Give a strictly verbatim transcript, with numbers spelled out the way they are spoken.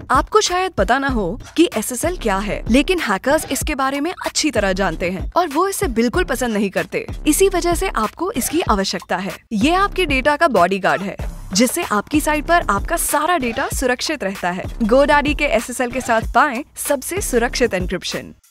आपको शायद पता न हो कि एस एस एल क्या है, लेकिन हैकर्स इसके बारे में अच्छी तरह जानते हैं और वो इसे बिल्कुल पसंद नहीं करते। इसी वजह से आपको इसकी आवश्यकता है। ये आपके डेटा का बॉडीगार्ड है, जिससे आपकी साइट पर आपका सारा डेटा सुरक्षित रहता है। गोडैडी के एस एस एल के साथ पाएं सबसे सुरक्षित एन्क्रिप्शन।